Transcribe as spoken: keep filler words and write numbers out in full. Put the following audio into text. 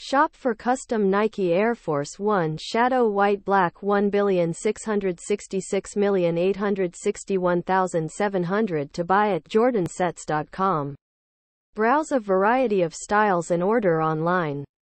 Shop for custom Nike Air Force One Shadow White Black one billion six hundred sixty-six million eight hundred sixty-one thousand seven hundred to buy at jordan sets dot com. Browse a variety of styles and order online.